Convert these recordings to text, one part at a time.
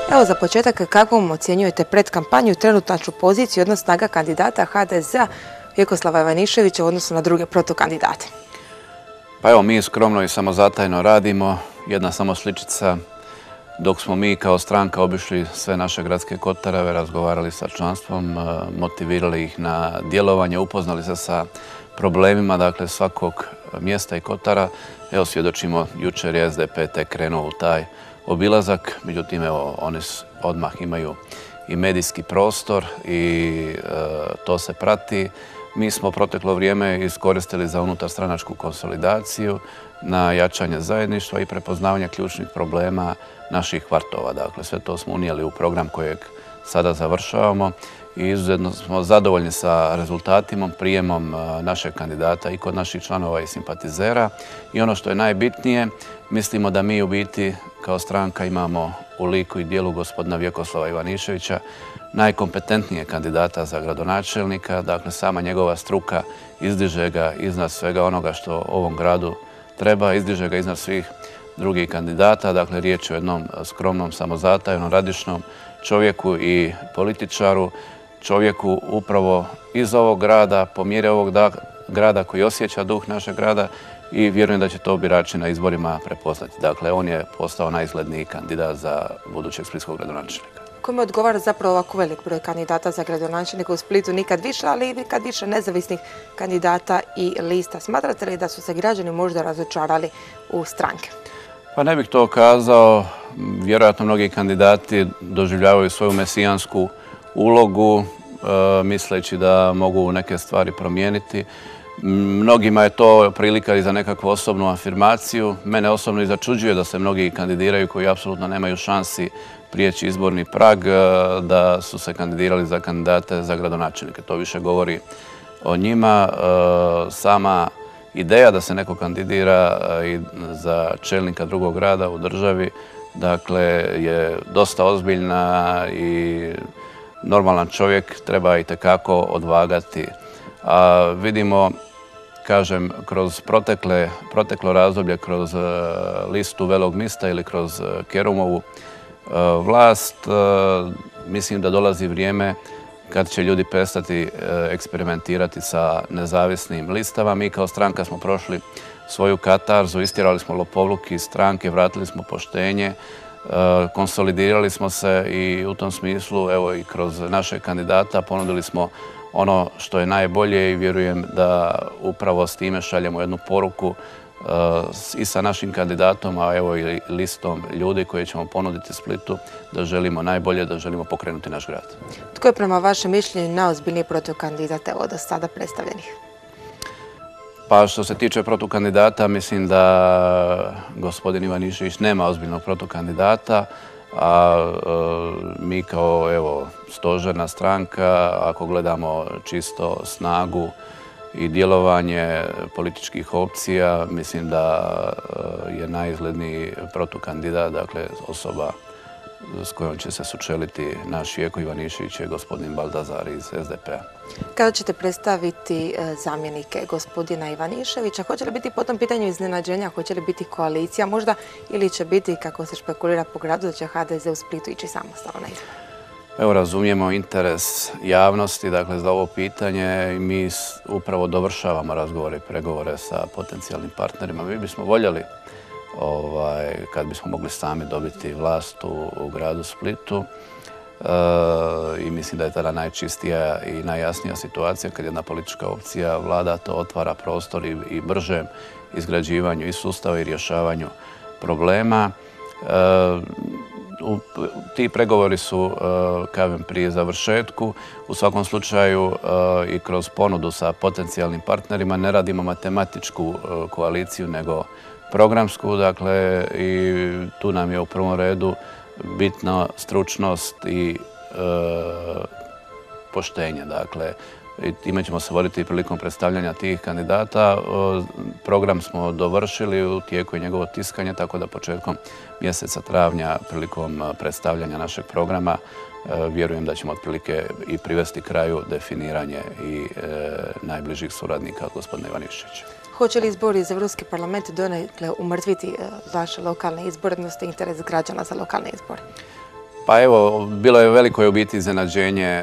Evo za početak, kakvom ocjenjujete predkampanju i trenutačnu poziciju, odnosno snaga kandidata HDZ-a Vjekoslava Ivaniševića u odnosu na druge protukandidate? Pa evo, mi skromno i samozatajno radimo. Jedna samo sličica. Dok smo mi kao stranka obišli sve naše gradske kotareve, razgovarali sa članstvom, motivirali ih na djelovanje, upoznali se sa problemima, dakle, svakog mjesta i kotara. Evo, svjedočimo, jučer je SDP tek krenuo u taj obilazak, međutim, evo, oni odmah imaju i medijski prostor i to se prati. Mi smo proteklo vrijeme iskoristili za unutarstranačku konsolidaciju, na jačanje zajedništva i prepoznavanje ključnih problema naših kvartova. Dakle, sve to smo unijeli u program kojeg sada završavamo i izuzetno smo zadovoljni sa rezultatima, prijemom našeg kandidata i kod naših članova i simpatizera. I ono što je najbitnije, mislimo da mi u biti kao stranka imamo u liku i dijelu gospodina Vjekoslava Ivaniševića najkompetentnije kandidata za gradonačelnika. Dakle, sama njegova struka izdiže ga iznad svega onoga što ovom gradu treba, izdiže ga iznad svih drugih kandidata. Dakle, riječ je o jednom skromnom, samozatajnom, radišnom čovjeku i političaru, čovjeku upravo iz ovog grada, po mjeri ovog grada koji osjeća duh našeg grada i vjerujem da će to birači na izborima prepoznati. Dakle, on je postao najizgledniji kandidat za budućeg splitskog gradonačelnika. Kome odgovara zapravo ovako velik broj kandidata za gradonačelnika u Splitu, nikad više, ali i nikad više nezavisnih kandidata i lista? Smatrate li da su se građani možda razočarali u stranke? Pa ne bih to kazao. Vjerojatno mnogi kandidati doživljavaju svoju mesijansku ulogu, misleći da mogu neke stvari promijeniti. Mnogima je to prilika i za nekakvu osobnu afirmaciju. Mene osobno i začuđuje da se mnogi kandidiraju koji apsolutno nemaju šansi prijeći izborni prag, da su se kandidirali za kandidate za gradonačelnike. To više govori o njima. Sama ideja da se neko kandidira i za čelnika drugog grada u državi, dakle, je dosta ozbiljna i normalan čovjek treba itekako odvagati. A vidimo, kažem, kroz proteklo razdoblje, kroz listu Velog mista ili kroz Kerumovu vlast, mislim da dolazi vrijeme kad će ljudi prestati eksperimentirati sa nezavisnim listama. Mi kao stranka smo prošli svoju katarzu, istjerali smo lopovluk iz stranke, vratili smo poštenje, konsolidirali smo se i u tom smislu, evo i kroz našeg kandidata, ponudili smo ono što je najbolje i vjerujem da upravo s time šaljemo jednu poruku i sa našim kandidatom, a evo i listom ljudi koje ćemo ponuditi Splitu, da želimo najbolje, da želimo pokrenuti naš grad. Tko je prema vašem mišljenju najozbiljniji protukandidata od sada predstavljenih? Pa što se tiče protukandidata, mislim da gospodin Ivanišević nema ozbiljnog protukandidata, a mi kao evo stožerna stranka, ako gledamo čisto snagu i djelovanje političkih opcija, mislim da je najizgledniji protukandidat, dakle osoba s kojom će se sučeliti naš Vjeko Ivanišević je gospodin Baldazar iz SDP-a. Kada ćete predstaviti zamjenike gospodina Ivaniševića, hoće li biti po tom pitanju iznenađenja, hoće li biti koalicija možda ili će biti, kako se špekulira po gradu, da će HDZ u Splitu ići samostalno na izbor? Evo, razumijemo interes javnosti, dakle, za ovo pitanje i mi upravo dovršavamo razgovore i pregovore sa potencijalnim partnerima. Mi bismo voljeli kad bismo mogli sami dobiti vlast u gradu Splitu i mislim da je tada najčistija i najjasnija situacija kad jedna politička opcija vlada, to otvara prostor i bržem izgrađivanju i sustava i rješavanju problema. Ti pregovori su, kažem, prije završetku. U svakom slučaju i kroz ponudu sa potencijalnim partnerima ne radimo matematičku koaliciju, nego programsku, dakle, i tu nam je u prvom redu bitna stručnost i poštenje. Dakle, i time ćemo se voditi prilikom predstavljanja tih kandidata. Program smo dovršili, u tijeku je njegovo tiskanje, tako da početkom mjeseca travnja prilikom predstavljanja našeg programa vjerujem da ćemo otprilike i privesti kraju definiranje i najbližih suradnika gospodina Ivaniševića. Hoće li izbori za Europski parlament donekle umrtviti vaše lokalne izbore, odnosno interes građana za lokalne izbore? Pa evo, bilo je veliko u biti iznenađenje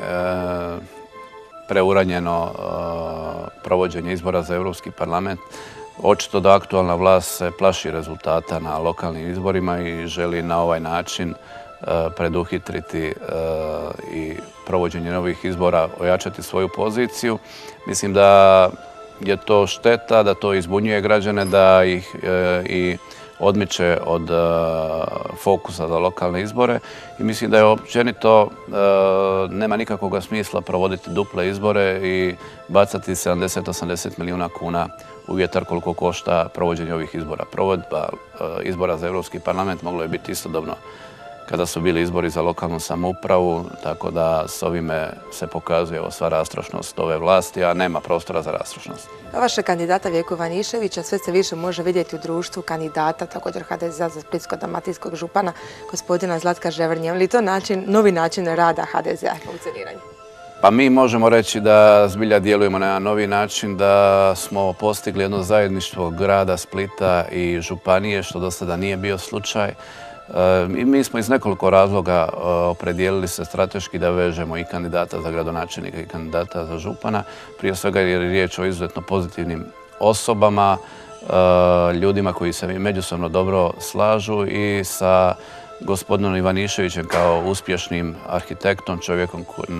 preuranjeno provođenje izbora za Europski parlament. Očito da aktualna vlast se plaši rezultata na lokalnim izborima i želi na ovaj način preduhitriti i provođenje novih izbora, ojačati svoju poziciju. Mislim da je to šteta, da to izbunjuje građane, da ih i odmiče od fokusa za lokalne izbore i mislim da je općenito nema nikakvog smisla provoditi duple izbore i bacati 70-80 milijuna kuna u vjetar koliko košta provođenje ovih izbora. Provodba izbora za Europski parlament moglo je biti istodobno kada su bili izbori za lokalnu samoupravu, tako da s ovime se pokazuje sva rastrošnost ove vlasti, a nema prostora za rastrošnost. Vašeg kandidata Vjeku Ivaniševića sve se više može vidjeti u društvu kandidata, također HDZ za splitsko-dalmatinskog župana, gospodina Zlatka Ževrnje. Je li to novi način rada HDZ-a i funkcioniranja? Pa mi možemo reći da zbilja djelujemo na novi način, da smo postigli jedno zajedništvo grada Splita i županije, što do sada nije bio slučaj. I mi smo iz nekoliko razloga opredijelili se strateški da vežemo i kandidata za gradonačelnika i kandidata za župana. Prije svega jer je riječ o izuzetno pozitivnim osobama, ljudima koji se međusobno dobro slažu i sa gospodinom Ivaniševićem kao uspješnim arhitektom, čovjekom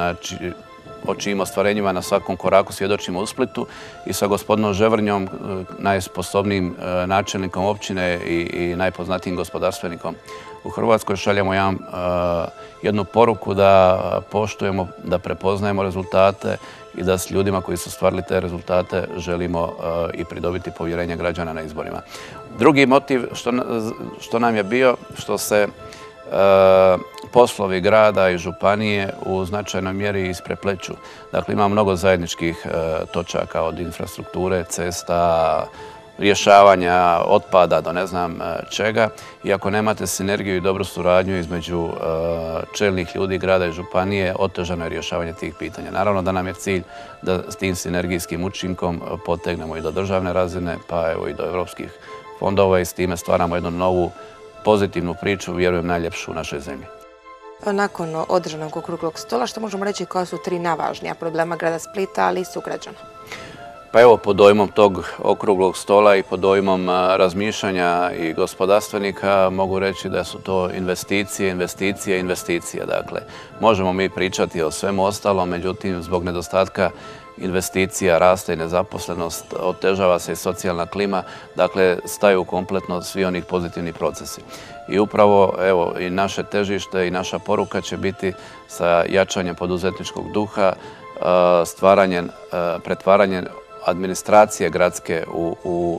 o čijim ostvarenjima na svakom koraku svjedočimo u Splitu i sa gospodinom Ževrnjom, najsposobnijim načelnikom općine i najpoznatijim gospodarstvenikom u Hrvatskoj. Šaljemo jednu poruku da poštujemo, da prepoznajemo rezultate i da s ljudima koji su ostvarili te rezultate želimo i pridobiti povjerenje građana na izborima. Drugi motiv što nam je bio što se poslovi grada i županije u značajnoj mjeri isprepleću. Dakle, ima mnogo zajedničkih točaka od infrastrukture, cesta, rješavanja otpada do ne znam čega. I ako nemate sinergiju i dobru suradnju između čelnih ljudi grada i županije, otežano je rješavanje tih pitanja. Naravno da nam je cilj da s tim sinergijskim učinkom potegnemo i do državne razine, pa evo i do europskih fondova i s time stvaramo jednu novu pozitivnu priču, vjerujem, najljepšu u našoj zemlji. Nakon održanog okruglog stola, što možemo reći koja su 3 najvažnija problema grada Splita, ali i sugrađana? Pa evo, pod dojmom tog okruglog stola i pod dojmom razmišljanja i gospodarstvenika mogu reći da su to investicije. Dakle, možemo mi pričati o svemu ostalom, međutim, zbog nedostatka investicija, raste i nezaposlenost, otežava se i socijalna klima, dakle, staju kompletno svi oni pozitivni procesi. I upravo, evo, i naše težište i naša poruka će biti sa jačanjem poduzetničkog duha, pretvaranjem administracije gradske u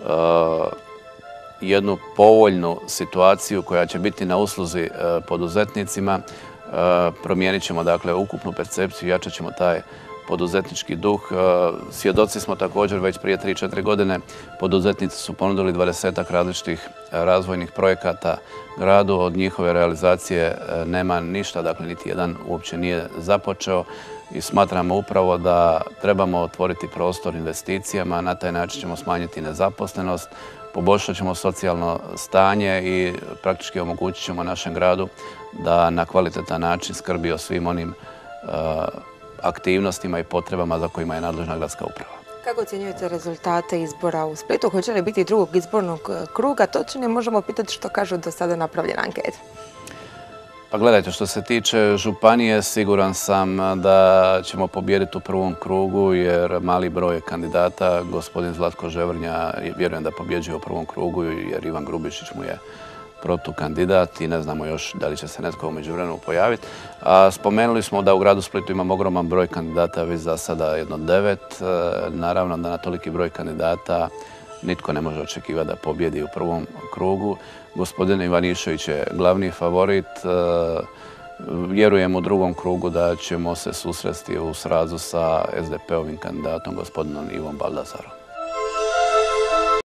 jednu povoljnu situaciju koja će biti na usluzi poduzetnicima. Promijenit ćemo, dakle, ukupnu percepciju, jačat ćemo taj poduzetnički duh. Svjedoci smo također već prije 3-4 godine poduzetnici su ponudili 20-ak različitih razvojnih projekata gradu. Od njihove realizacije nema ništa, dakle niti jedan uopće nije započeo i smatramo upravo da trebamo otvoriti prostor investicijama. Na taj način ćemo smanjiti nezaposlenost, poboljšat ćemo socijalno stanje i praktički omogućit ćemo našem gradu da na kvalitetan način skrbi o svim onim aktivnostima i potrebama za kojima je nadležna gradska uprava. Kako ocjenjujete rezultate izbora u Splitu? Hoće li biti drugog izbornog kruga? Točnije možemo pitati što kažu do sada napravljena anketa. Pa gledajte, što se tiče županije, siguran sam da ćemo pobijediti u prvom krugu jer mali broj kandidata, gospodin Zlatko Ževrnja, vjerujem da pobjeđuje u prvom krugu jer Ivan Grubišić mu je protukandidat i ne znamo još da li će se netko u međuvremenu pojaviti. Spomenuli smo da u gradu Splitu imamo ogroman broj kandidata, već za sada jedno 9. Naravno da na toliki broj kandidata nitko ne može očekivati da pobjedi u prvom krugu. Gospodin Ivanišević je glavni favorit. Vjerujem u drugom krugu da ćemo se susresti u srazu sa SDP-ovim kandidatom, gospodinom Ivom Baldasarom.